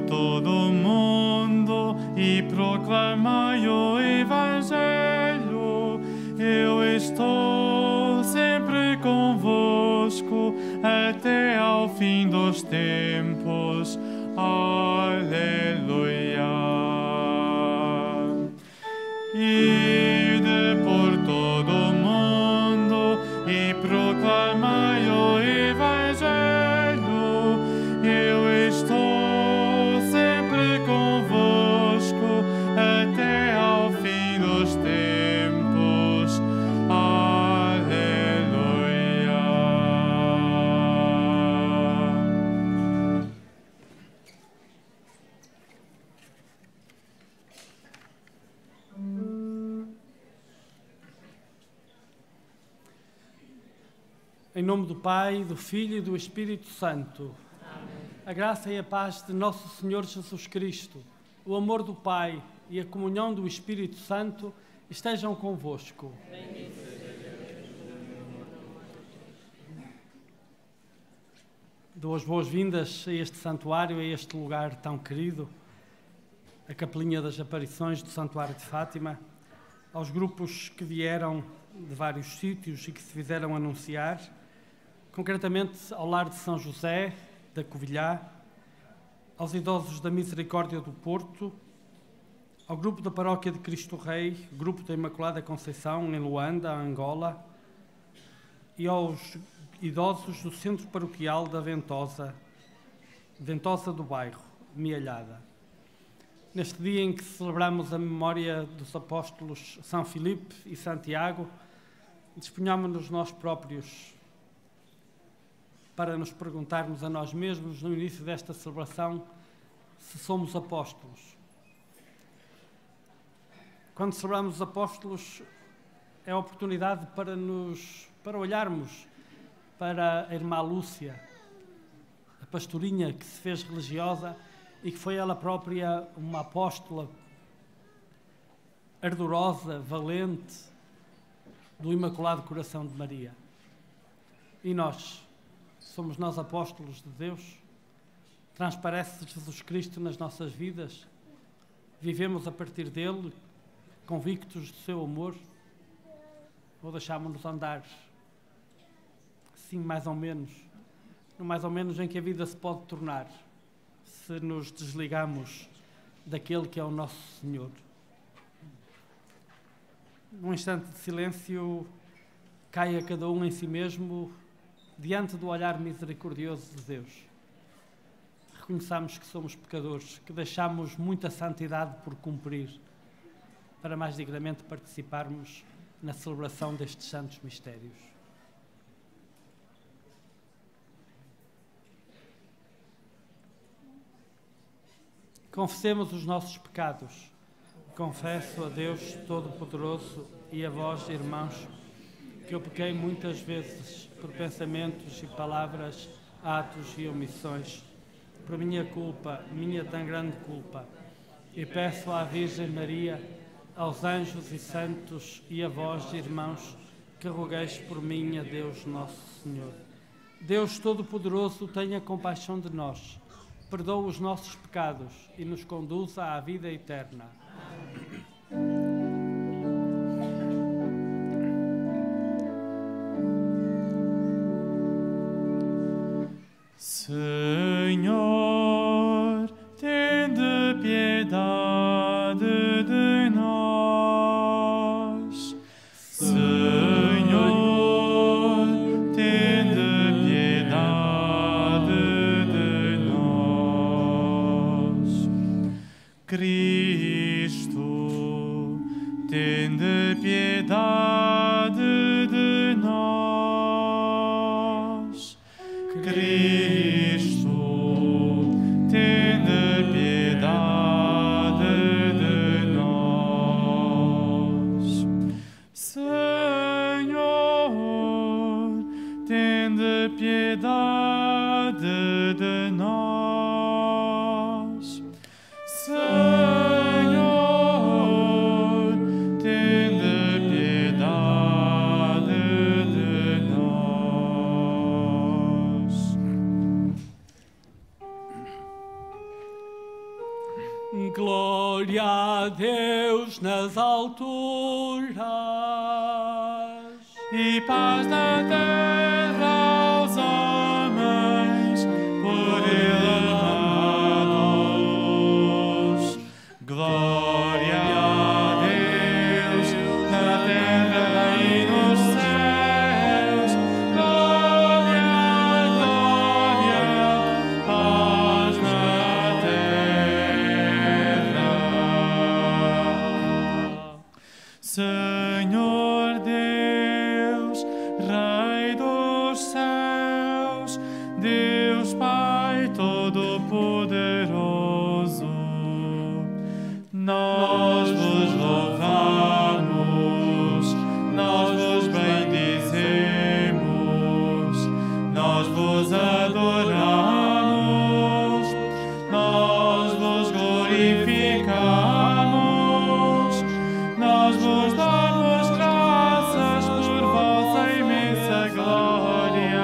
todo o mundo e proclamai o Evangelho. Eu estou sempre convosco até ao fim dos tempos. Aleluia. Ide por todo o mundo e proclamai o Evangelho. Eu estou sempre convosco até ao fim dos tempos. Aleluia. Em nome do Pai, do Filho e do Espírito Santo. Amém. A graça e a paz de Nosso Senhor Jesus Cristo, o amor do Pai e a comunhão do Espírito Santo estejam convosco. Dou as boas-vindas a este santuário, a este lugar tão querido, a Capelinha das Aparições do Santuário de Fátima, aos grupos que vieram de vários sítios e que se fizeram anunciar, concretamente ao Lar de São José, da Covilhã, aos idosos da Misericórdia do Porto, ao grupo da Paróquia de Cristo Rei, grupo da Imaculada Conceição, em Luanda, Angola, e aos idosos do Centro Paroquial da Ventosa do bairro, Mialhada. Neste dia em que celebramos a memória dos apóstolos São Filipe e Santiago, disponhamos-nos nós próprios para nos perguntarmos a nós mesmos, no início desta celebração, se somos apóstolos. Quando celebramos os apóstolos, é a oportunidade para olharmos para a irmã Lúcia, a pastorinha que se fez religiosa e que foi ela própria uma apóstola ardorosa, valente, do Imaculado Coração de Maria. E nós, somos nós apóstolos de Deus? Transparece Jesus Cristo nas nossas vidas? Vivemos a partir dele, convictos do seu amor? Ou deixámos-nos andar, assim mais ou menos, no mais ou menos em que a vida se pode tornar, se nos desligamos daquele que é o nosso Senhor? Num instante de silêncio, caia cada um em si mesmo diante do olhar misericordioso de Deus. Reconheçamos que somos pecadores, que deixamos muita santidade por cumprir, para mais dignamente participarmos na celebração destes santos mistérios. Confessemos os nossos pecados. Confesso a Deus Todo-Poderoso e a vós, irmãos, que eu pequei muitas vezes por pensamentos e palavras, atos e omissões, por minha culpa, minha tão grande culpa. E peço à Virgem Maria, aos anjos e santos e a vós, irmãos, que rogueis por mim a Deus Nosso Senhor. Deus Todo-Poderoso, tenha compaixão de nós, perdoa os nossos pecados e nos conduza à vida eterna. Senhor, tende piedade de nós. Senhor, tende piedade de nós. Cristo, tende piedade de nós. Cristo, tende piedade de nós. Senhor, tende piedade de nós. Senhor, tende piedade de nós. Glória a Deus nas alturas e paz na terra aos homens por Ele amados. Glória a Deus na terra e nos céus. Glória, glória, paz na terra. Senhor Deus, Rei dos céus, Deus Pai Todo-Poderoso, nós vos louvamos, nós vos bendizemos, nós vos adoramos, nós vos glorificamos, nós vos damos graças por vossa imensa glória.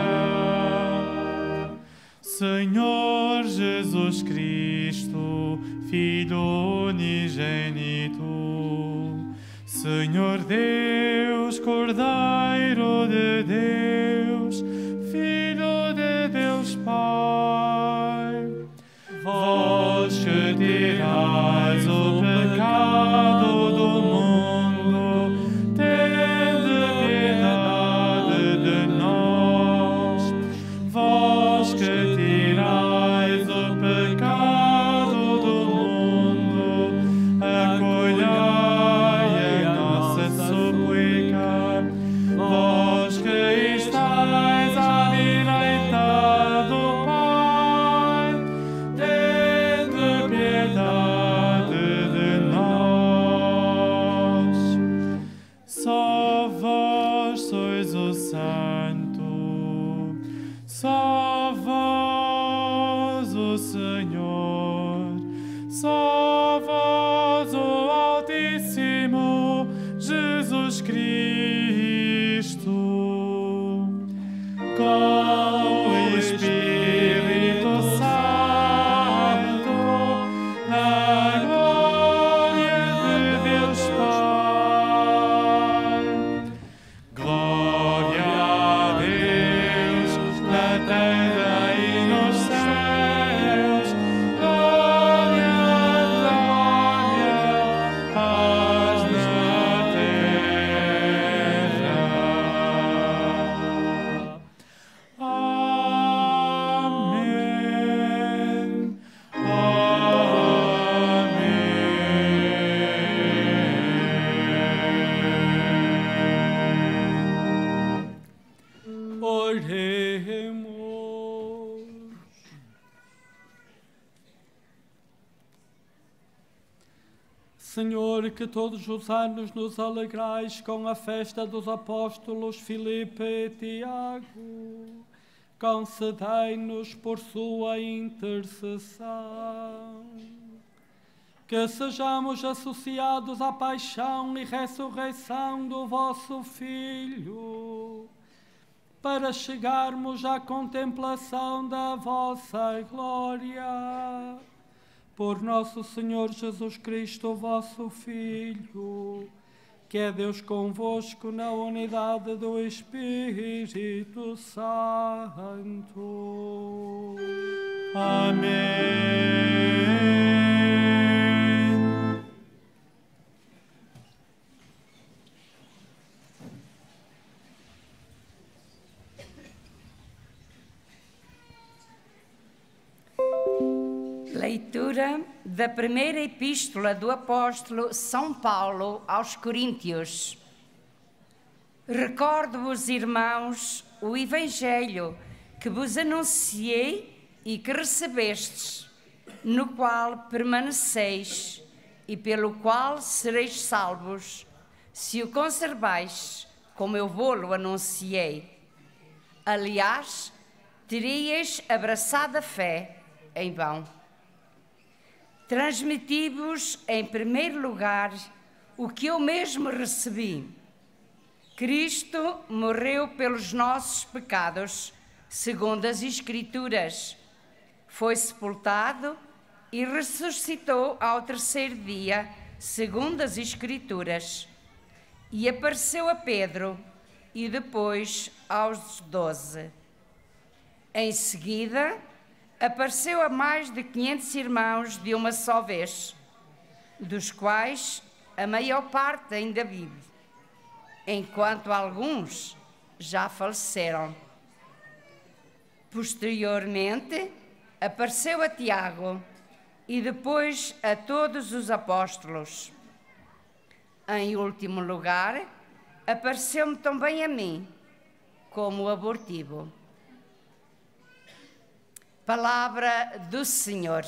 Senhor Jesus Cristo, Filho unigênito, Senhor Deus, Cordeiro de Deus, Filho de Deus Pai, vós que tirais o pecado do mundo, tende piedade de nós. Vós que tirais o pecado do mundo, acolhei a nossa súplica. Vós que estáis à direita do Pai, tende piedade de nós. Só vós sois o Santo, só vós o Senhor, só vós o Altíssimo Jesus Cristo, com o Espírito Santo, na glória de Deus Pai. Glória a Deus na terra e nos céus. Glória, glória, paz na terra. Amém. Amém. Oremos. Senhor, que todos os anos nos alegrais com a festa dos apóstolos Filipe e Tiago, concedei-nos por sua intercessão que sejamos associados à paixão e ressurreição do vosso Filho, para chegarmos à contemplação da vossa glória. Por nosso Senhor Jesus Cristo, vosso Filho, que é Deus convosco na unidade do Espírito Santo. Amém. Leitura da primeira epístola do apóstolo São Paulo aos Coríntios. Recordo-vos, irmãos, o evangelho que vos anunciei e que recebestes, no qual permaneceis e pelo qual sereis salvos, se o conservais como eu vou-lo anunciei. Aliás, teríeis abraçado a fé em vão. Transmiti-vos, em primeiro lugar, o que eu mesmo recebi. Cristo morreu pelos nossos pecados, segundo as Escrituras. Foi sepultado e ressuscitou ao terceiro dia, segundo as Escrituras, e apareceu a Pedro e depois aos 12. Em seguida, apareceu a mais de 500 irmãos de uma só vez, dos quais a maior parte ainda vive, enquanto alguns já faleceram. Posteriormente, apareceu a Tiago e depois a todos os apóstolos. Em último lugar, apareceu-me também a mim, como abortivo. Palavra do Senhor.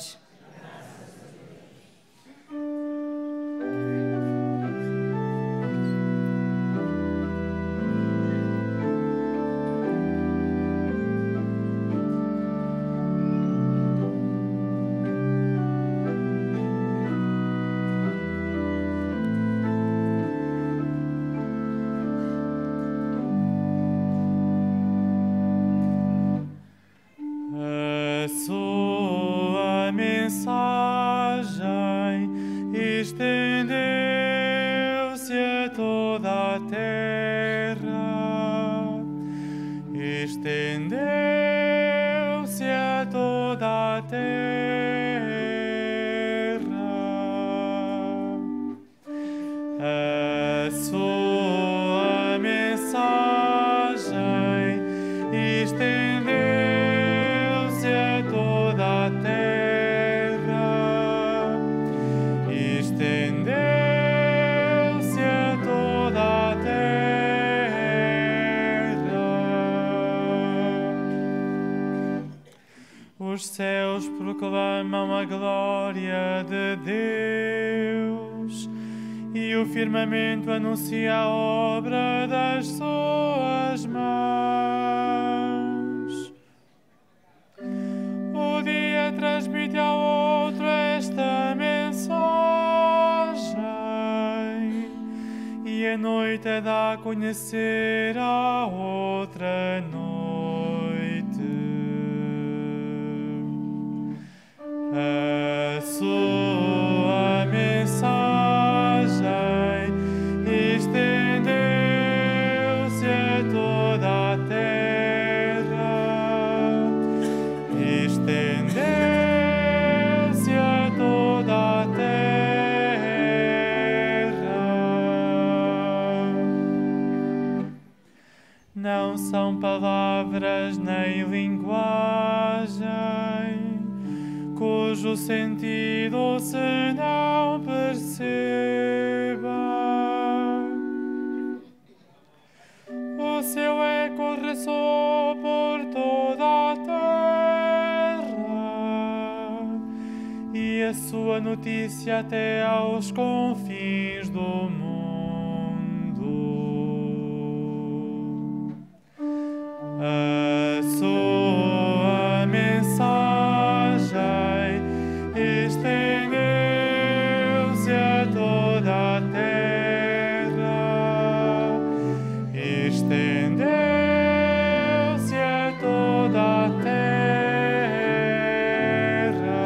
Os céus proclamam a glória de Deus e o firmamento anuncia a obra das suas mãos. O dia transmite ao outro esta mensagem e a noite dá a conhecer a outra noite. A sua mensagem estendeu-se a toda a terra, estendeu-se a toda a terra. Não são palavras nem linguagem cujo sentido se não perceba. O seu eco ressoa por toda a terra e a sua notícia até aos confins do mundo. A sua mensagem estendeu-se a toda a terra, estendeu-se a toda a terra.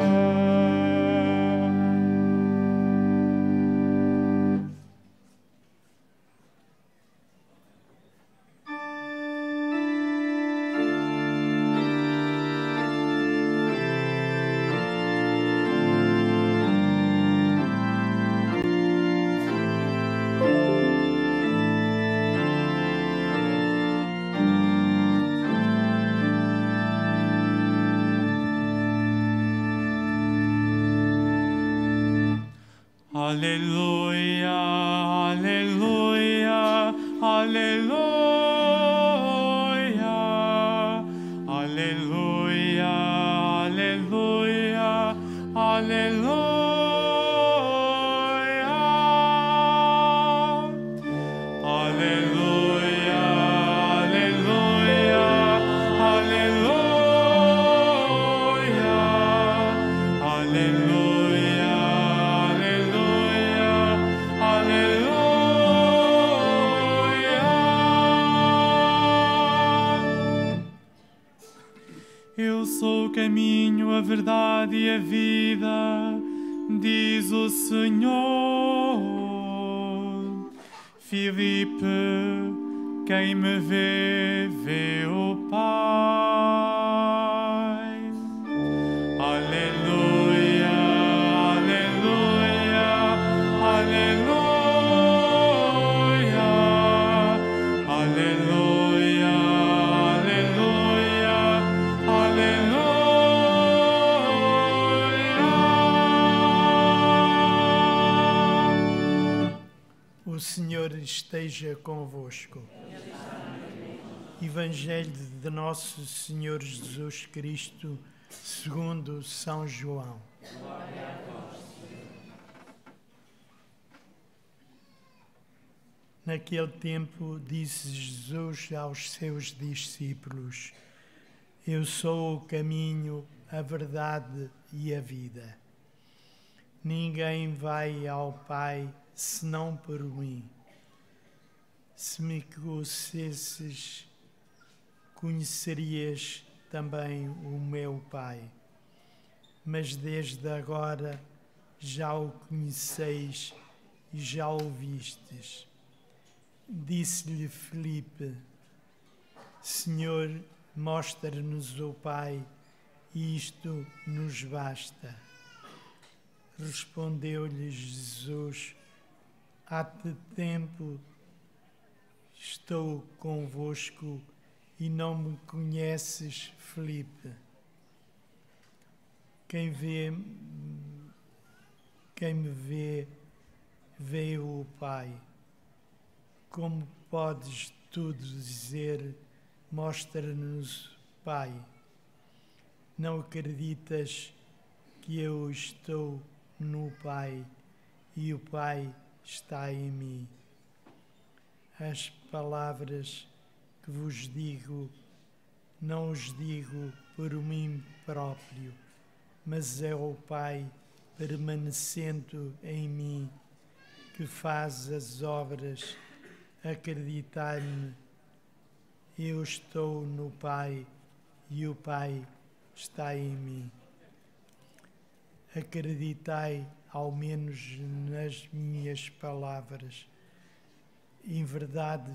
Aleluia, aleluia, aleluia, aleluia, aleluia, aleluia. Aleluia, aleluia, aleluia, Eu sou o caminho, a verdade e a vida, diz o Senhor. Filipe, quem me vê, vê o Pai. Aleluia, aleluia, aleluia, aleluia, aleluia, aleluia. O Senhor esteja convosco. Evangelho de Nosso Senhor Jesus Cristo, segundo São João. Naquele tempo disse Jesus aos seus discípulos: Eu sou o caminho, a verdade e a vida. Ninguém vai ao Pai senão por mim. Se me conhecesses, conhecerias também o meu Pai. Mas desde agora já o conheceis e já o vistes. Disse-lhe Filipe: Senhor, mostra-nos o Pai, e isto nos basta. Respondeu-lhe Jesus: Há de tempo estou convosco e não me conheces, Filipe. Quem me vê, vê o Pai. Como podes tu dizer, mostra-nos, Pai? Não acreditas que eu estou no Pai e o Pai está em mim? As palavras que vos digo, não os digo por mim próprio, mas é o Pai permanecendo em mim que faz as obras. Acreditai-me, eu estou no Pai e o Pai está em mim. Acreditai ao menos nas minhas palavras. Em verdade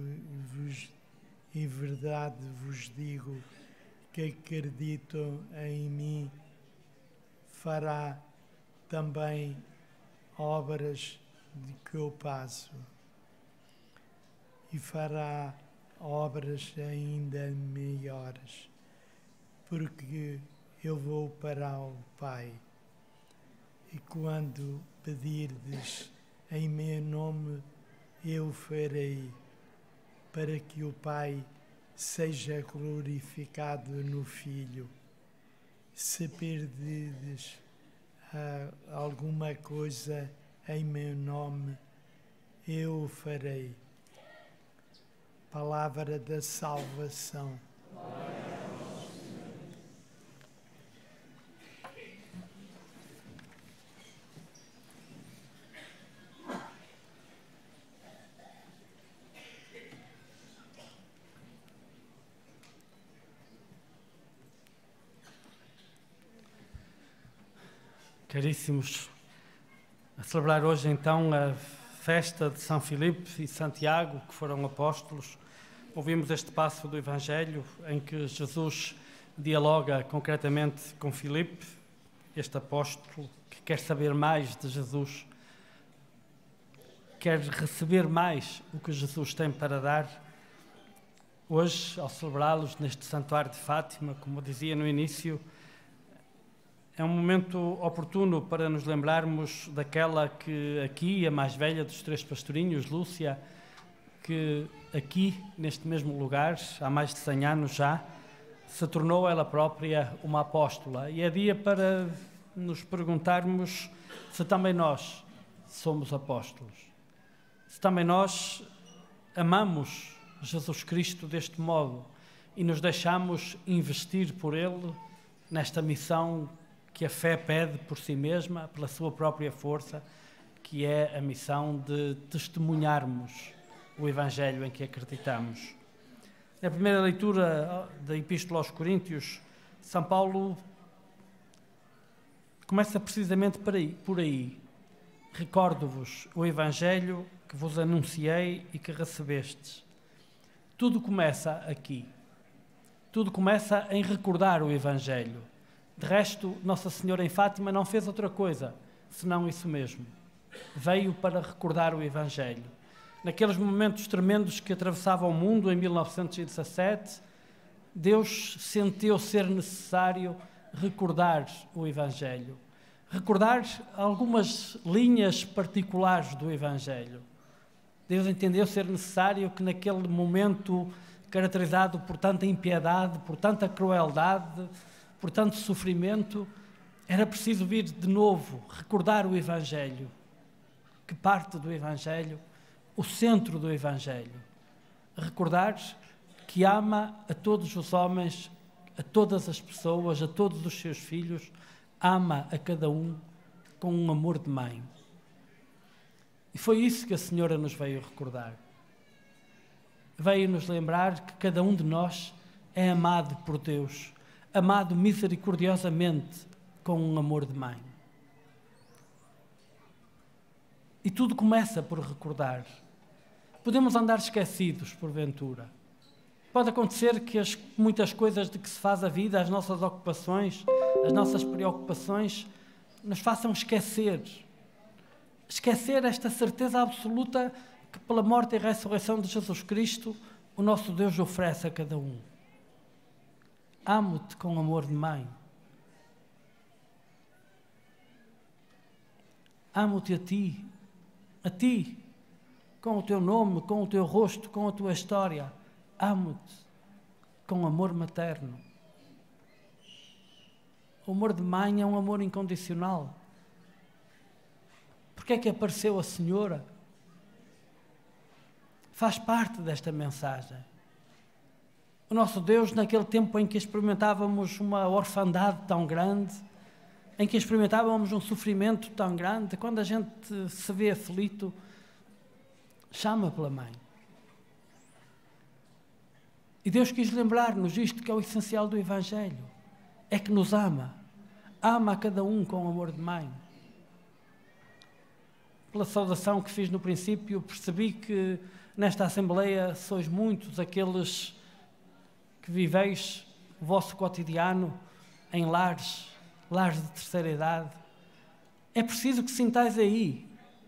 vos digo que acreditam em mim, fará também obras de que eu passo, e fará obras ainda maiores, porque eu vou para o Pai. E quando pedirdes em meu nome, eu farei, para que o Pai seja glorificado no Filho. Se pedirdes alguma coisa em meu nome, eu o farei. Palavra da salvação. Caríssimos, a celebrar hoje então a festa de São Filipe e Santiago, que foram apóstolos, ouvimos este passo do Evangelho em que Jesus dialoga concretamente com Filipe, este apóstolo que quer saber mais de Jesus, quer receber mais o que Jesus tem para dar. Hoje, ao celebrá-los neste Santuário de Fátima, como dizia no início, é um momento oportuno para nos lembrarmos daquela que aqui, a mais velha dos três pastorinhos, Lúcia, que aqui, neste mesmo lugar, há mais de 100 anos já, se tornou ela própria uma apóstola. E é dia para nos perguntarmos se também nós somos apóstolos. Se também nós amamos Jesus Cristo deste modo e nos deixamos investir por Ele nesta missão que a fé pede por si mesma, pela sua própria força, que é a missão de testemunharmos o Evangelho em que acreditamos. Na primeira leitura da Epístola aos Coríntios, São Paulo começa precisamente por aí. Recordo-vos o Evangelho que vos anunciei e que recebestes. Tudo começa aqui. Tudo começa em recordar o Evangelho. De resto, Nossa Senhora em Fátima não fez outra coisa, senão isso mesmo. Veio para recordar o Evangelho. Naqueles momentos tremendos que atravessavam o mundo em 1917, Deus sentiu ser necessário recordar o Evangelho. Recordar algumas linhas particulares do Evangelho. Deus entendeu ser necessário que naquele momento caracterizado por tanta impiedade, por tanta crueldade, por tanto sofrimento, era preciso vir de novo recordar o Evangelho. Que parte do Evangelho? O centro do Evangelho. Recordar que ama a todos os homens, a todas as pessoas, a todos os seus filhos, ama a cada um com um amor de mãe. E foi isso que a Senhora nos veio recordar. Veio nos lembrar que cada um de nós é amado por Deus, amado misericordiosamente com um amor de mãe. E tudo começa por recordar. Podemos andar esquecidos, porventura. Pode acontecer que muitas coisas de que se faz a vida, as nossas ocupações, as nossas preocupações, nos façam esquecer. Esquecer esta certeza absoluta que pela morte e ressurreição de Jesus Cristo, o nosso Deus oferece a cada um. Amo-te com amor de mãe. Amo-te a ti, com o teu nome, com o teu rosto, com a tua história. Amo-te com amor materno. O amor de mãe é um amor incondicional. Porque é que apareceu a Senhora? Faz parte desta mensagem. O nosso Deus, naquele tempo em que experimentávamos uma orfandade tão grande, em que experimentávamos um sofrimento tão grande, quando a gente se vê aflito, chama pela mãe. E Deus quis lembrar-nos isto que é o essencial do Evangelho, é que nos ama. Ama a cada um com amor de mãe. Pela saudação que fiz no princípio, percebi que nesta Assembleia sois muitos aqueles que viveis o vosso cotidiano em lares de terceira idade. É preciso que sintais aí.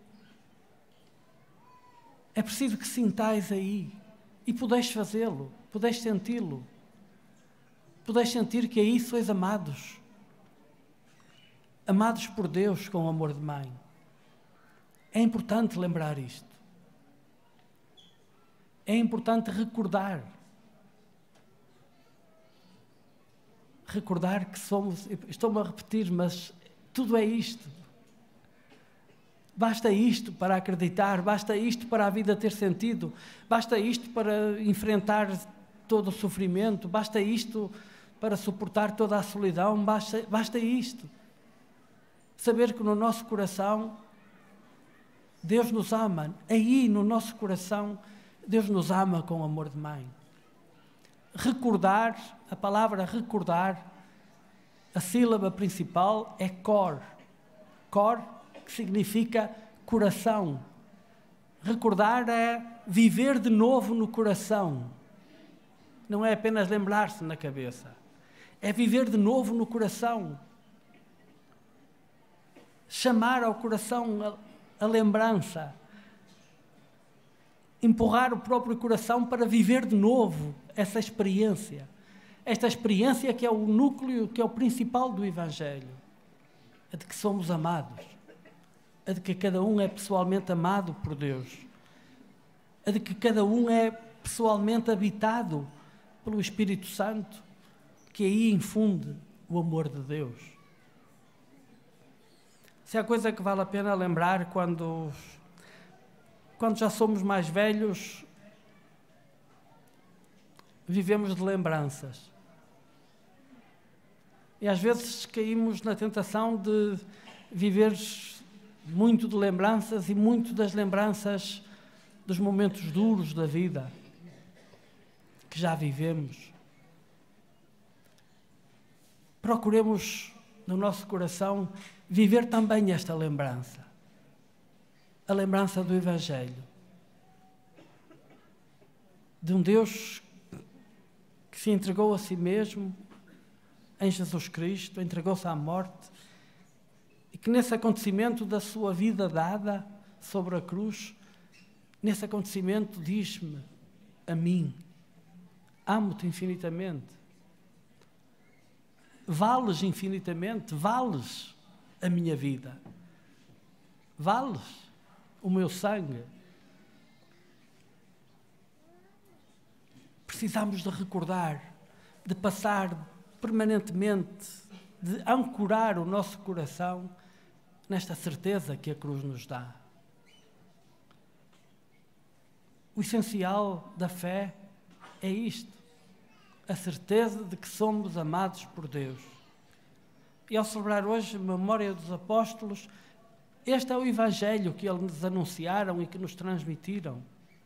É preciso que sintais aí. E podeis fazê-lo, podeis senti-lo. Podeis sentir que aí sois amados. Amados por Deus com amor de mãe. É importante lembrar isto. É importante recordar. Recordar que somos, estou-me a repetir, mas tudo é isto. Basta isto para acreditar, basta isto para a vida ter sentido, basta isto para enfrentar todo o sofrimento, basta isto para suportar toda a solidão, basta isto. Saber que no nosso coração Deus nos ama, aí no nosso coração Deus nos ama com amor de mãe. Recordar, a palavra recordar, a sílaba principal é cor. Cor, que significa coração. Recordar é viver de novo no coração. Não é apenas lembrar-se na cabeça. É viver de novo no coração. Chamar ao coração a lembrança. Empurrar o próprio coração para viver de novo essa experiência. Esta experiência que é o núcleo, que é o principal do Evangelho. A de que somos amados. A de que cada um é pessoalmente amado por Deus. A de que cada um é pessoalmente habitado pelo Espírito Santo, que aí infunde o amor de Deus. Se há coisa que vale a pena lembrar quando já somos mais velhos, vivemos de lembranças. E às vezes caímos na tentação de viver muito de lembranças e muito das lembranças dos momentos duros da vida que já vivemos. procuremos no nosso coração viver também esta lembrança. A lembrança do Evangelho. De um Deus que se entregou a si mesmo em Jesus Cristo, entregou-se à morte, e que nesse acontecimento da sua vida dada sobre a cruz, nesse acontecimento diz-me a mim: amo-te infinitamente, vales infinitamente, vales a minha vida, vales o meu sangue. Precisamos de recordar, de passar permanentemente, de ancorar o nosso coração nesta certeza que a cruz nos dá. O essencial da fé é isto, a certeza de que somos amados por Deus. E ao celebrar hoje a memória dos apóstolos, este é o Evangelho que eles nos anunciaram e que nos transmitiram.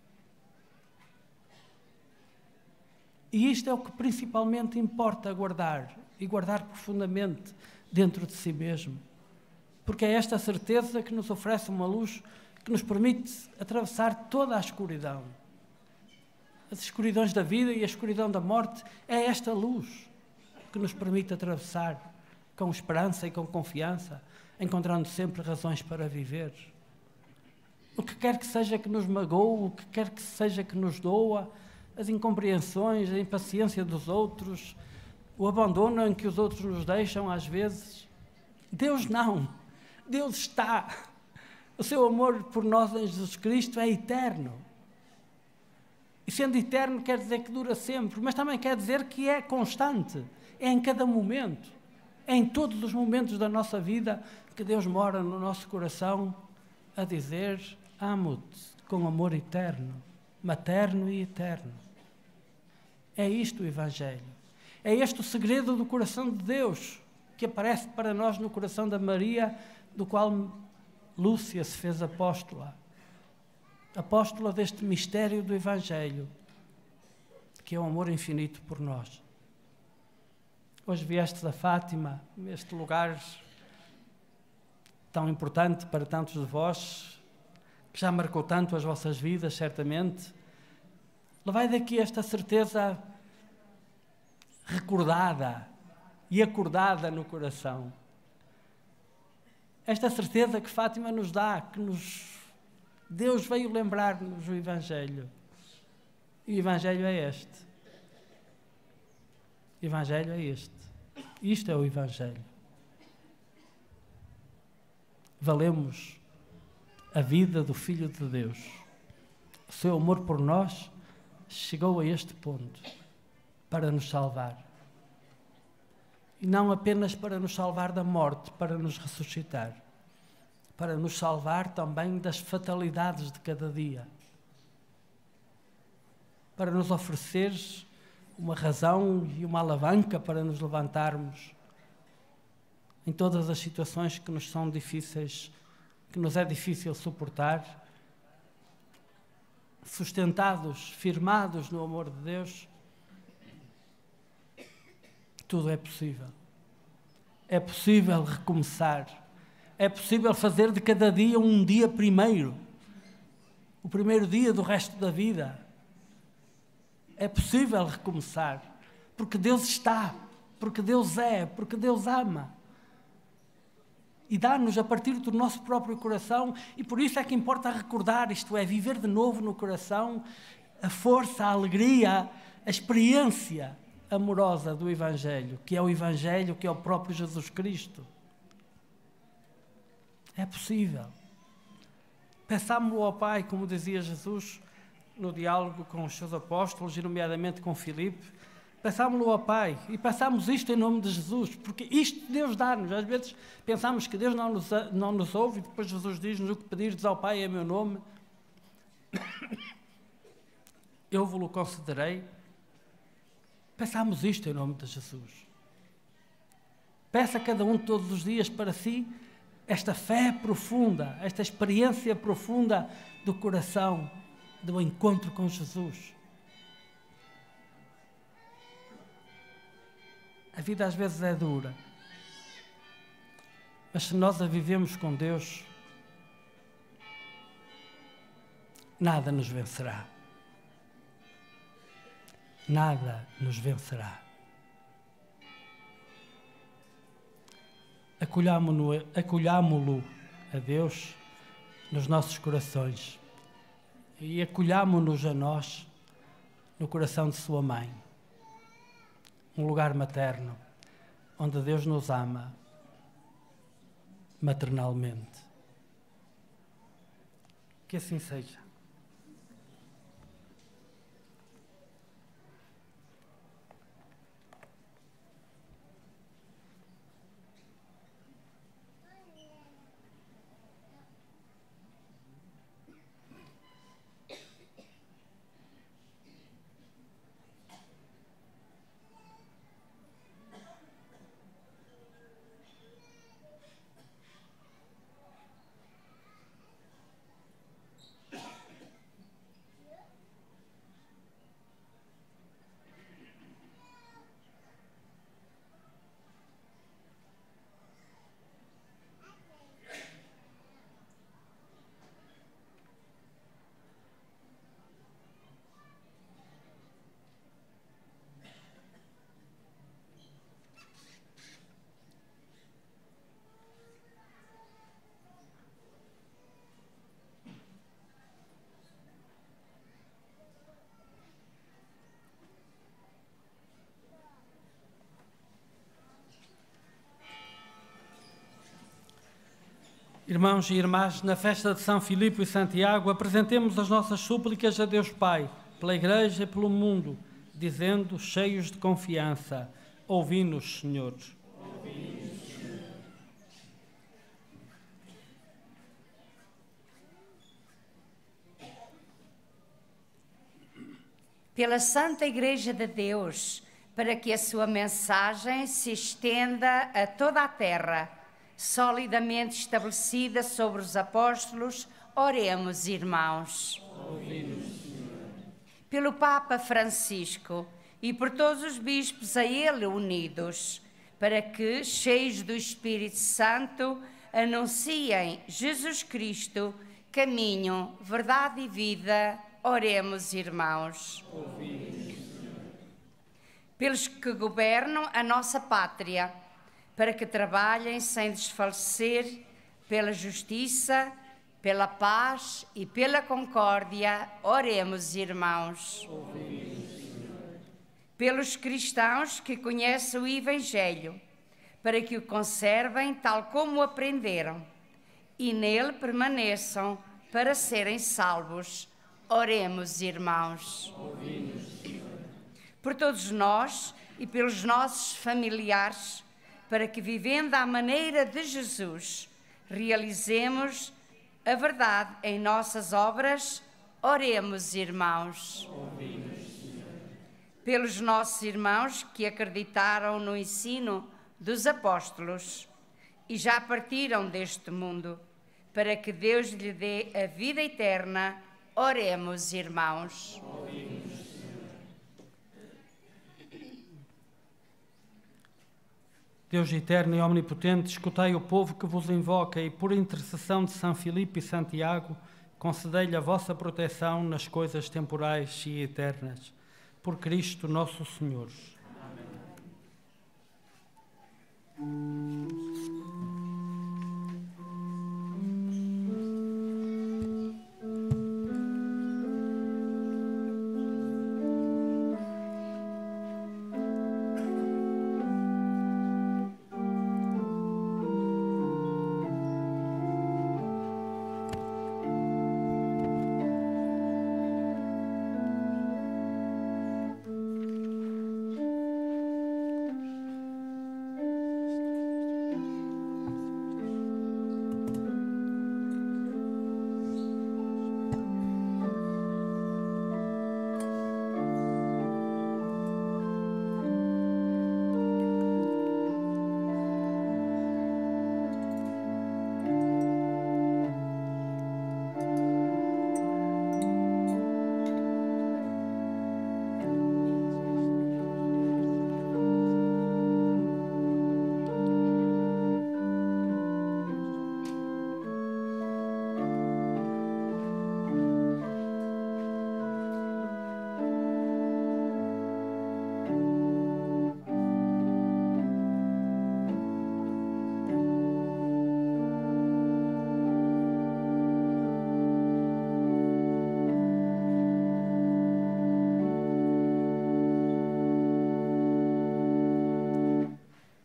E isto é o que principalmente importa guardar, e guardar profundamente dentro de si mesmo. Porque é esta certeza que nos oferece uma luz que nos permite atravessar toda a escuridão. As escuridões da vida e a escuridão da morte, é esta luz que nos permite atravessar com esperança e com confiança, encontrando sempre razões para viver. O que quer que seja que nos magoe, o que quer que seja que nos doa, as incompreensões, a impaciência dos outros, o abandono em que os outros nos deixam às vezes. Deus não. Deus está. O seu amor por nós em Jesus Cristo é eterno. E sendo eterno quer dizer que dura sempre, mas também quer dizer que é constante. É em cada momento. É em todos os momentos da nossa vida que Deus mora no nosso coração a dizer: amo-te com amor eterno, materno e eterno. É isto o Evangelho. É este o segredo do coração de Deus, que aparece para nós no coração da Maria, do qual Lúcia se fez apóstola. Apóstola deste mistério do Evangelho, que é o amor infinito por nós. Hoje viestes a Fátima, este lugar tão importante para tantos de vós, que já marcou tanto as vossas vidas, certamente. Levai daqui esta certeza recordada e acordada no coração. Esta certeza que Fátima nos dá, que Deus veio lembrar-nos o Evangelho. E o Evangelho é este. O Evangelho é este. Isto é o Evangelho. Valemos a vida do Filho de Deus. O seu amor por nós chegou a este ponto para nos salvar. E não apenas para nos salvar da morte, para nos ressuscitar. Para nos salvar também das fatalidades de cada dia. Para nos oferecer uma razão e uma alavanca para nos levantarmos em todas as situações que nos são difíceis, que nos é difícil suportar, sustentados, firmados no amor de Deus. Tudo é possível. É possível recomeçar. É possível fazer de cada dia um dia primeiro. O primeiro dia do resto da vida. É possível recomeçar. Porque Deus está. Porque Deus é. Porque Deus ama. E dá-nos a partir do nosso próprio coração. E por isso é que importa recordar, isto é, viver de novo no coração a força, a alegria, a experiência amorosa do Evangelho, que é o Evangelho, que é o próprio Jesus Cristo. É possível. Peçámo-lo ao Pai, como dizia Jesus no diálogo com os seus apóstolos, e nomeadamente com Filipe. Peçámo-lo ao Pai, e peçamos isto em nome de Jesus, porque isto Deus dá-nos. Às vezes pensamos que Deus não nos ouve, e depois Jesus diz-nos: o que pedirdes ao Pai em meu nome, eu vos-lo concederei. Peçamos isto em nome de Jesus. Peça a cada um todos os dias para si esta fé profunda, esta experiência profunda do coração, do encontro com Jesus. vida às vezes é dura. Mas se nós a vivemos com Deus, nada nos vencerá. Nada nos vencerá. Acolhámo-lo a Deus nos nossos corações e acolhámo-nos a nós no coração de sua mãe. Um lugar materno onde Deus nos ama maternalmente. Que assim seja. Irmãos e irmãs, na festa de São Filipe e Santiago, apresentemos as nossas súplicas a Deus Pai, pela Igreja e pelo mundo, dizendo, cheios de confiança, ouvi-nos, Senhor. Ouvi-nos, Senhor. Pela Santa Igreja de Deus, para que a sua mensagem se estenda a toda a terra, solidamente estabelecida sobre os apóstolos, oremos, irmãos. Ouvi-nos, Senhor. Pelo Papa Francisco e por todos os bispos a ele unidos, para que, cheios do Espírito Santo, anunciem Jesus Cristo, caminho, verdade e vida, oremos, irmãos. Ouvi-nos, Senhor. Pelos que governam a nossa pátria, para que trabalhem sem desfalecer pela justiça, pela paz e pela concórdia, oremos, irmãos. Ouvi-nos, Senhor. Pelos cristãos que conhecem o Evangelho, para que o conservem tal como o aprenderam e nele permaneçam para serem salvos, oremos, irmãos. Ouvi-nos, Senhor. Por todos nós e pelos nossos familiares, para que, vivendo à maneira de Jesus, realizemos a verdade em nossas obras, oremos, irmãos. Ouvi-nos, Senhor. Pelos nossos irmãos que acreditaram no ensino dos apóstolos e já partiram deste mundo, para que Deus lhe dê a vida eterna, oremos, irmãos. Ouvi-nos, Senhor. Deus eterno e omnipotente, escutai o povo que vos invoca e, por intercessão de São Filipe e Santiago, concedei-lhe a vossa proteção nas coisas temporais e eternas. Por Cristo nosso Senhor. Amém.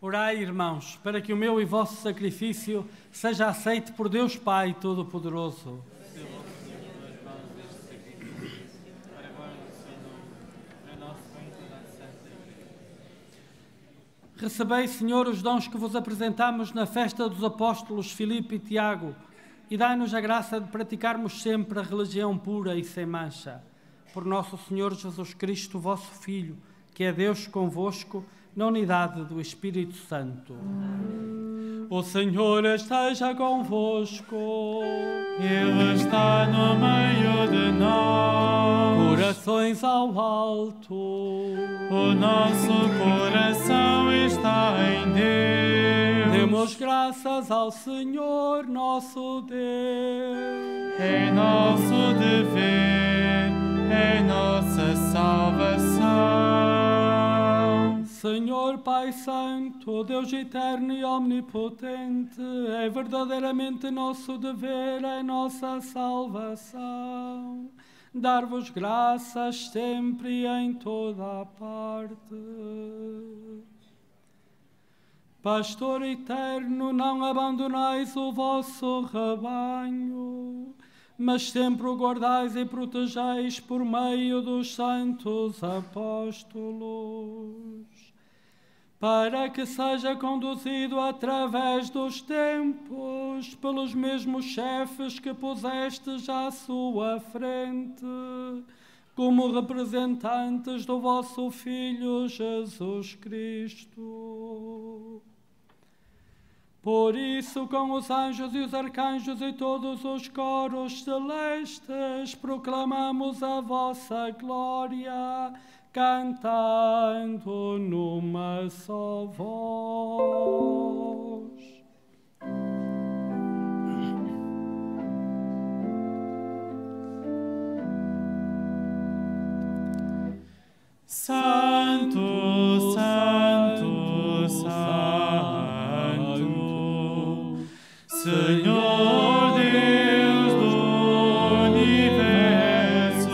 Orai, irmãos, para que o meu e vosso sacrifício seja aceito por Deus Pai Todo-Poderoso. Recebei, Senhor, os dons que vos apresentamos na festa dos apóstolos Filipe e Tiago, e dai-nos a graça de praticarmos sempre a religião pura e sem mancha. Por nosso Senhor Jesus Cristo, vosso Filho, que é Deus convosco, na unidade do Espírito Santo. O Senhor esteja convosco. Ele está no meio de nós. Corações ao alto. O nosso coração está em Deus. Demos graças ao Senhor nosso Deus. É nosso dever, é nossa salvação. Senhor Pai Santo, Deus eterno e omnipotente, é verdadeiramente nosso dever, é nossa salvação. Dar-vos graças sempre e em toda a parte. Pastor eterno, não abandonais o vosso rebanho, mas sempre o guardais e protegeis por meio dos santos apóstolos, para que seja conduzido através dos tempos pelos mesmos chefes que pusestes à sua frente, como representantes do vosso Filho Jesus Cristo. Por isso, com os anjos e os arcanjos e todos os coros celestes, proclamamos a vossa glória, cantando numa só voz. Santo, Santo, Santo, Senhor Deus do universo,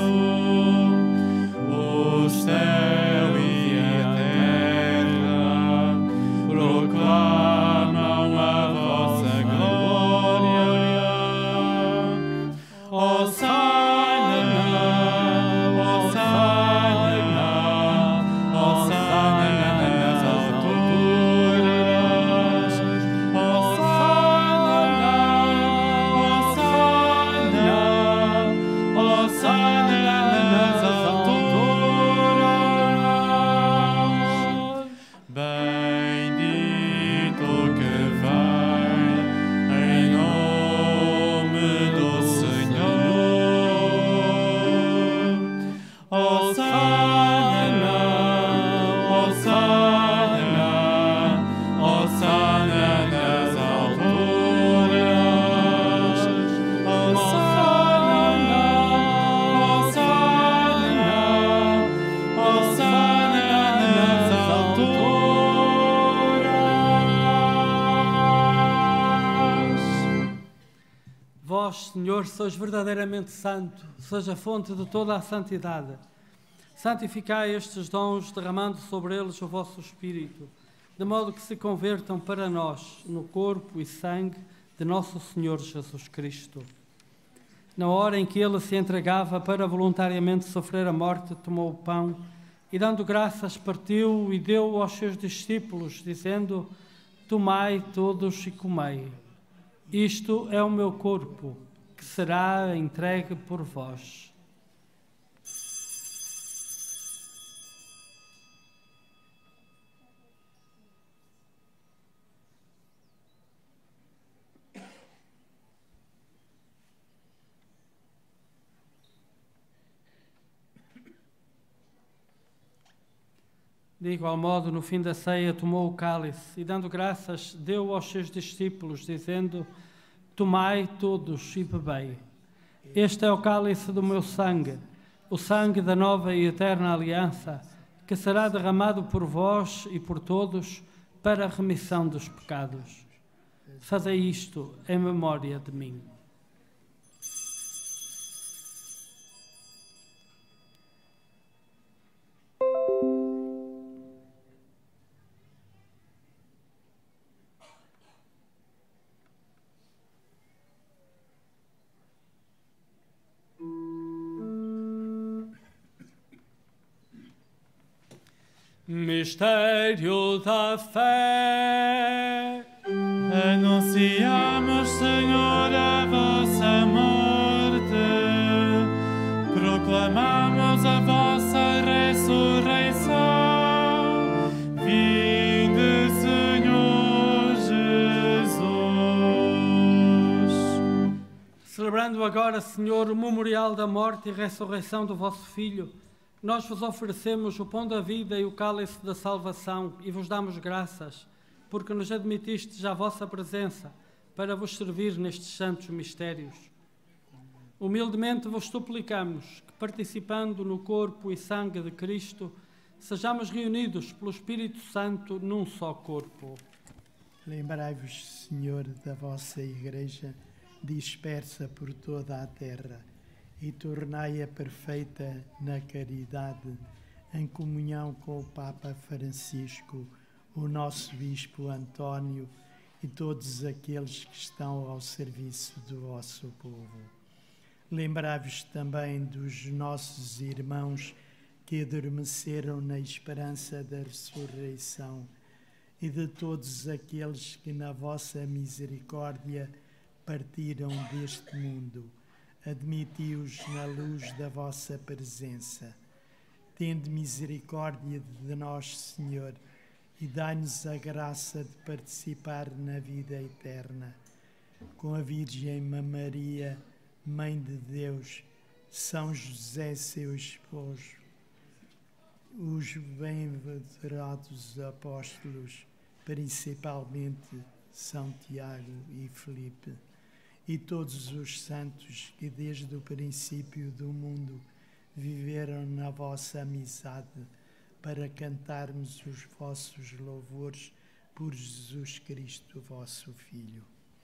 o céu e a terra proclamam a vossa glória. Hosana, Hosana, Hosana nas alturas. Hosana, Hosana, Hosana nas alturas. Bendito que vem em nome do Senhor. Hosana, Hosana, Hosana nas alturas. Hosana, Hosana, Hosana nas alturas. Vós, Senhor, sois verdadeiramente santo, sois a fonte de toda a santidade. Santificai estes dons, derramando sobre eles o vosso Espírito, de modo que se convertam para nós no corpo e sangue de nosso Senhor Jesus Cristo. Na hora em que ele se entregava para voluntariamente sofrer a morte, tomou o pão e, dando graças, partiu e deu aos seus discípulos, dizendo: Tomai todos e comei. Isto é o meu corpo, que será entregue por vós. De igual modo, no fim da ceia, tomou o cálice e, dando graças, deu aos seus discípulos, dizendo: Tomai todos e bebei. Este é o cálice do meu sangue, o sangue da nova e eterna aliança, que será derramado por vós e por todos para a remissão dos pecados. Fazei isto em memória de mim. Mistério da fé. Anunciamos, Senhor, a vossa morte, proclamamos a vossa ressurreição. Vinde, Senhor Jesus. Celebrando agora, Senhor, o memorial da morte e ressurreição do vosso Filho, nós vos oferecemos o pão da vida e o cálice da salvação e vos damos graças, porque nos admitistes à vossa presença para vos servir nestes santos mistérios. Humildemente vos suplicamos que, participando no corpo e sangue de Cristo, sejamos reunidos pelo Espírito Santo num só corpo. Lembrai-vos, Senhor, da vossa Igreja dispersa por toda a terra e tornai-a perfeita na caridade, em comunhão com o Papa Francisco, o nosso Bispo António e todos aqueles que estão ao serviço do vosso povo. Lembrai-vos também dos nossos irmãos que adormeceram na esperança da ressurreição e de todos aqueles que na vossa misericórdia partiram deste mundo. Admiti-os na luz da vossa presença. Tende misericórdia de nós, Senhor, e dai-nos a graça de participar na vida eterna. Com a Virgem Maria, Mãe de Deus, São José, seu esposo, os bem-aventurados apóstolos, principalmente São Tiago e Filipe, e todos os santos que desde o princípio do mundo viveram na vossa amizade, para cantarmos os vossos louvores por Jesus Cristo, vosso Filho.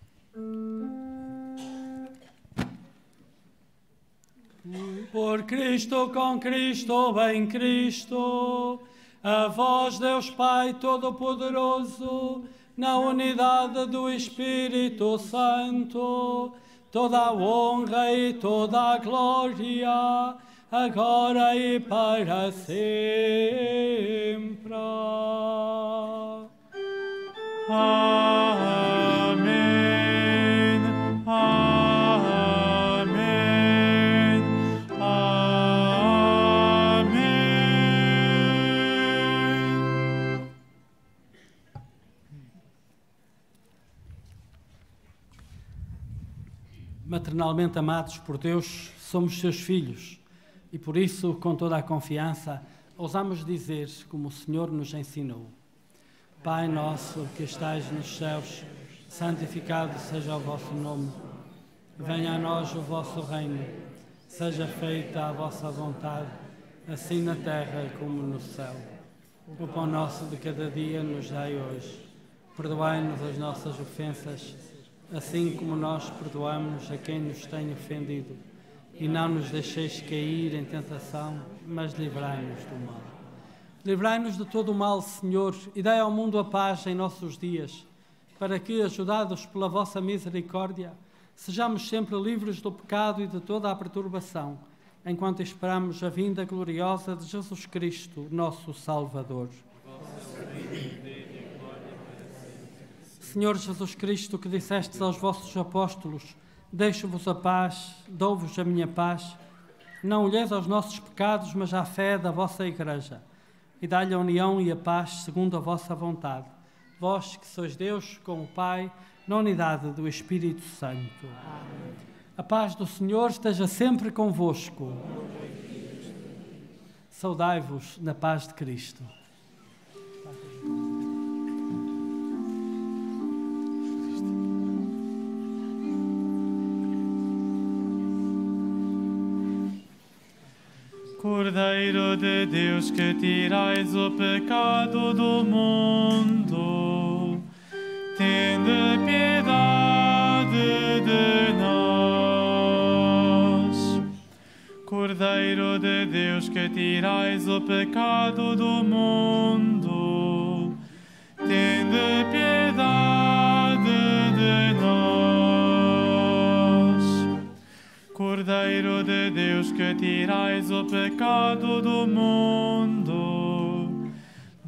Por Cristo, com Cristo, em Cristo, a vós, Deus Pai Todo-Poderoso, na unidade do Espírito Santo, toda a honra e toda a glória, agora e para sempre. Amém. Amém. Amém. Maternalmente amados por Deus, somos seus filhos e por isso, com toda a confiança, ousamos dizer como o Senhor nos ensinou: Pai nosso que estais nos céus, santificado seja o vosso nome. Venha a nós o vosso reino. Seja feita a vossa vontade, assim na terra como no céu. O pão nosso de cada dia nos dai hoje. Perdoai-nos as nossas ofensas, assim como nós perdoamos a quem nos tem ofendido. E não nos deixeis cair em tentação, mas livrai-nos do mal. Livrai-nos de todo o mal, Senhor, e dai ao mundo a paz em nossos dias, para que, ajudados pela vossa misericórdia, sejamos sempre livres do pecado e de toda a perturbação, enquanto esperamos a vinda gloriosa de Jesus Cristo, nosso Salvador. Senhor Jesus Cristo, que dissestes aos vossos apóstolos: deixo-vos a paz, dou-vos a minha paz, não olheis aos nossos pecados, mas à fé da vossa Igreja, e dai-lhe a união e a paz segundo a vossa vontade. Vós que sois Deus com o Pai, na unidade do Espírito Santo. Amém. A paz do Senhor esteja sempre convosco. Saudai-vos na paz de Cristo. Cordeiro de Deus, que tirais o pecado do mundo, tende piedade de nós. Cordeiro de Deus, que tirais o pecado do mundo, tende piedade de nós. Cordeiro de Deus, que tirais o pecado do mundo,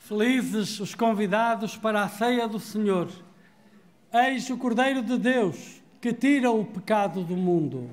Felizes os convidados para a ceia do Senhor. Eis o Cordeiro de Deus, que tira o pecado do mundo.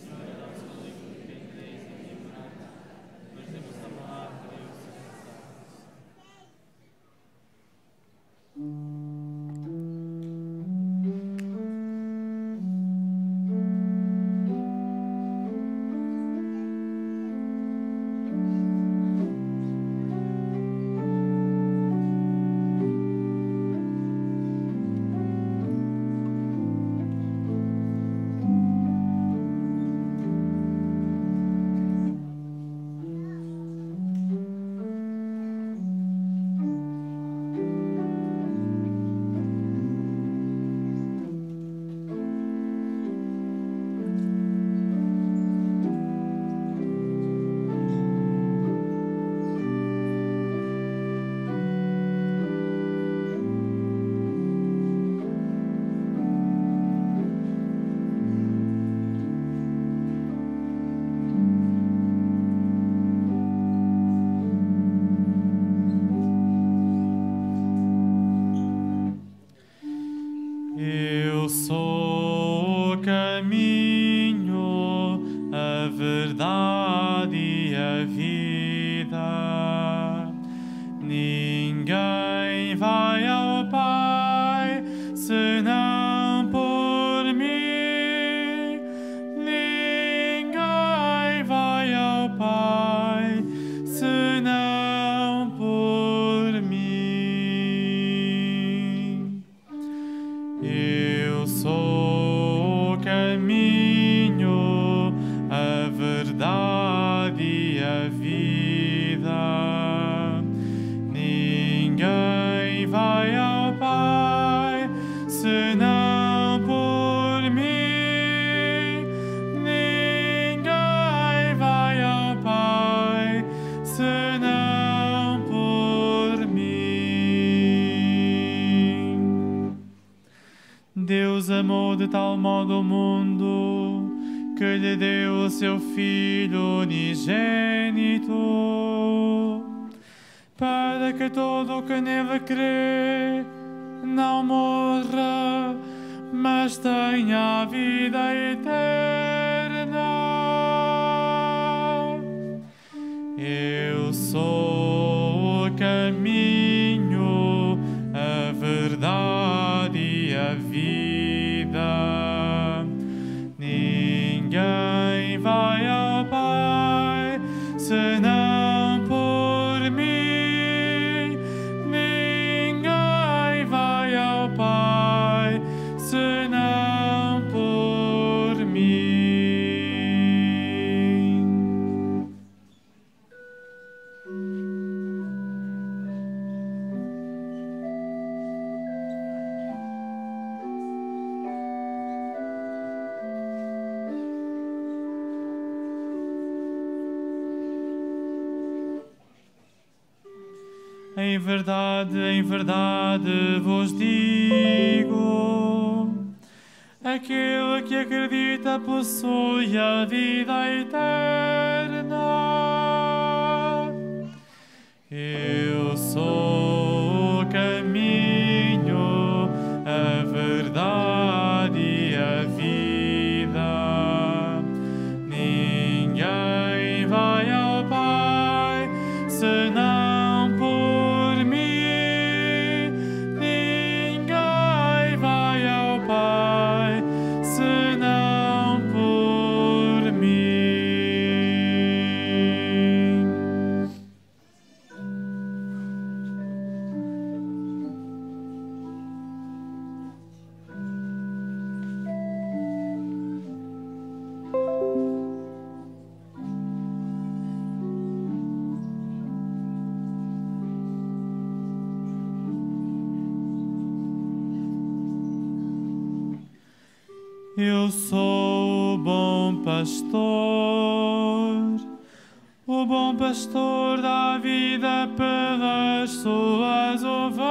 Eu sou o caminho, a verdade e a vida. Ninguém vai ao Pai senão por mim. Ninguém vai ao Pai senão por mim. Eu sou o caminho, a verdade e a vida. Ninguém vai ao Pai senão por mim. Ninguém vai ao Pai senão por mim. Deus amou de tal modo o mundo que lhe deu o seu Filho unigênito, para que todo o que nele crê não morra, mas tenha a vida eterna. Eu sou o caminho, a verdade e a vida. Ninguém vai ao Pai senão por mim. Ninguém vai ao Pai senão por mim. Em verdade vos digo, aquele que acredita possui a vida eterna. Eu sou o caminho, a verdade e a vida. Ninguém vai ao Pai senão por mim. Ninguém vai ao Pai senão por mim. Eu sou o bom pastor dá vida pelas suas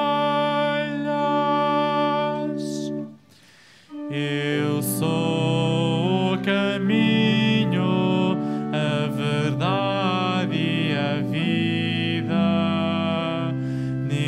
ovelhas. Eu sou o caminho, a verdade e a vida.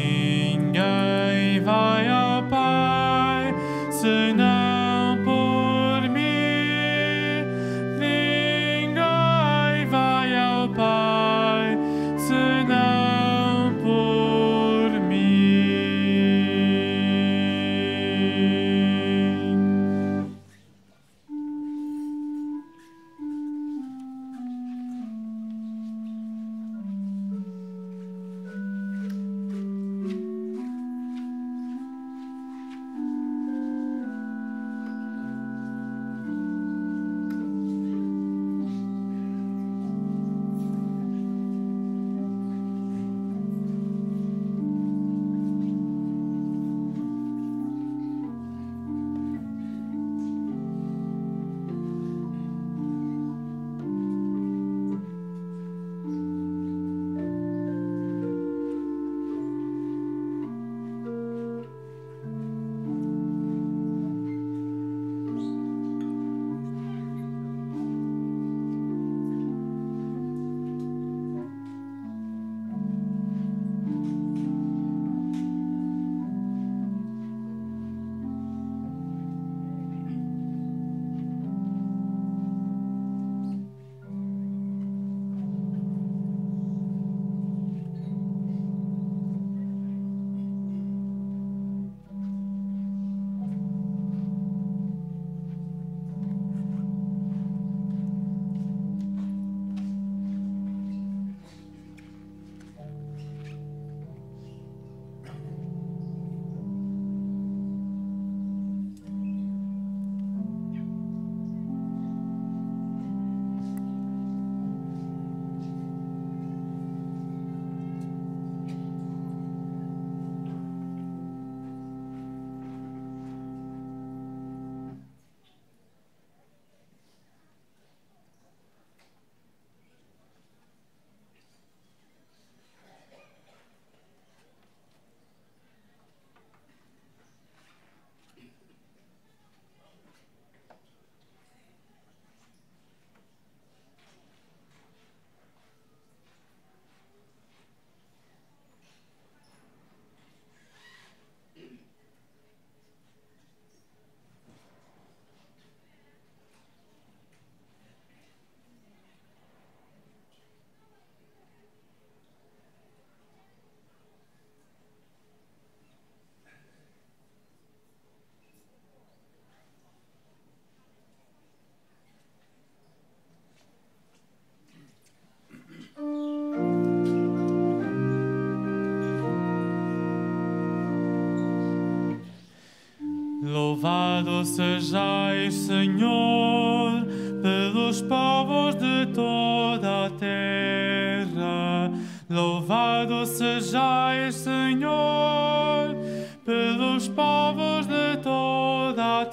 Louvado sejais, Senhor, pelos povos de toda a terra. Louvado sejais, Senhor, pelos povos de toda a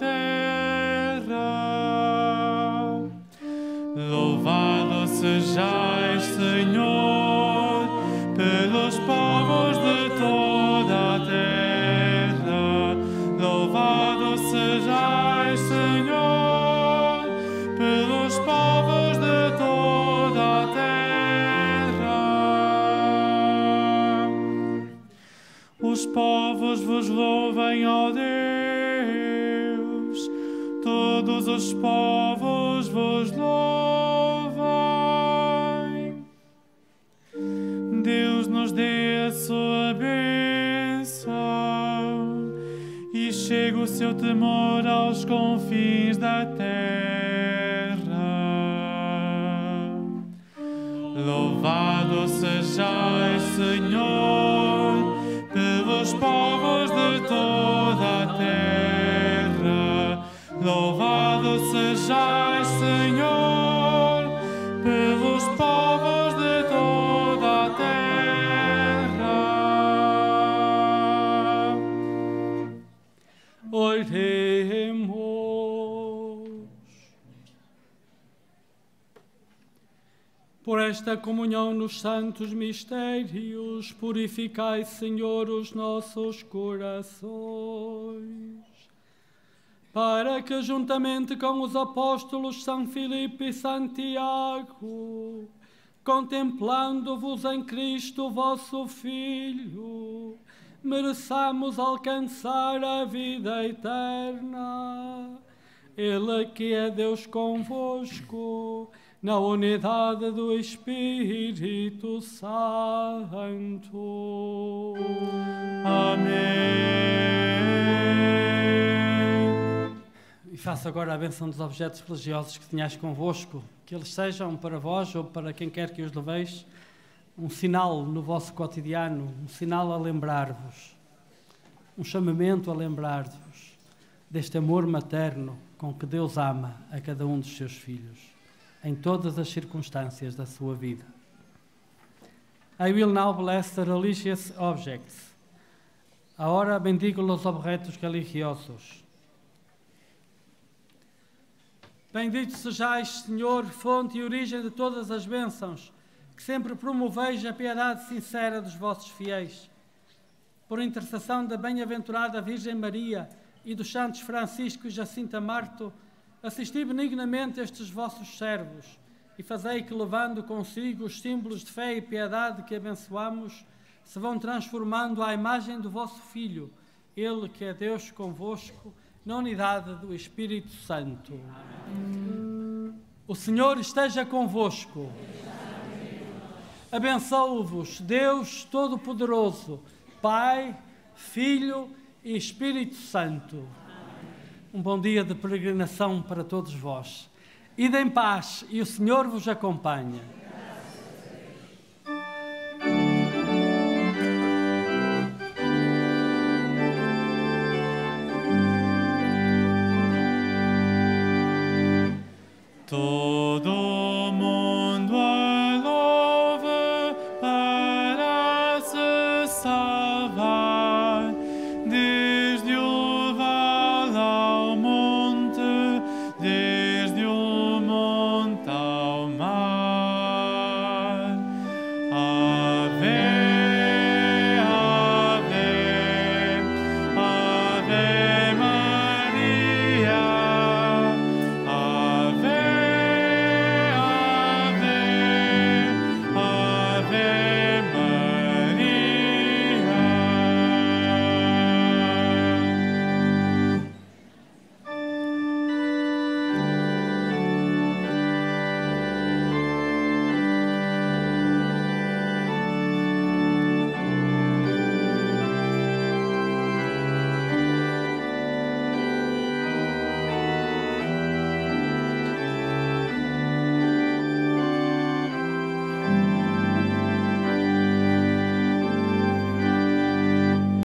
terra. Louvado sejais, Senhor, pelos povos de toda a terra. Louvado sejais, Senhor, pelos povos de toda a terra. Os povos vos louvem, ó Deus, todos os povos vos louvem. Deus nos dê a sua bênção e chegue o seu temor aos confins da terra. Louvado sejais, Senhor, pelos povos de toda a terra. Louvado sejais, Senhor, pelos povos de toda a terra. Oremos. Por esta comunhão nos santos mistérios, purificai, Senhor, os nossos corações, para que, juntamente com os apóstolos São Filipe e Santiago, contemplando-vos em Cristo, vosso Filho, mereçamos alcançar a vida eterna. Ele que é Deus convosco, na unidade do Espírito Santo. Amém. E faço agora a bênção dos objetos religiosos que tenhais convosco, que eles sejam para vós ou para quem quer que os leveis, um sinal no vosso cotidiano, um sinal a lembrar-vos, um chamamento a lembrar-vos deste amor materno com que Deus ama a cada um dos seus filhos, em todas as circunstâncias da sua vida. I will now bless the religious objects. Agora bendigo os objetos religiosos. Bendito sejais, Senhor, fonte e origem de todas as bênçãos, que sempre promoveis a piedade sincera dos vossos fiéis. Por intercessão da bem-aventurada Virgem Maria e dos santos Francisco e Jacinta Marto, assisti benignamente estes vossos servos e fazei que, levando consigo os símbolos de fé e piedade que abençoamos, se vão transformando à imagem do vosso Filho, Ele que é Deus convosco, na unidade do Espírito Santo. Amém. O Senhor esteja convosco. Abençoo-vos, Deus Todo-Poderoso, Pai, Filho e Espírito Santo. Um bom dia de peregrinação para todos vós. Ide em paz e o Senhor vos acompanha.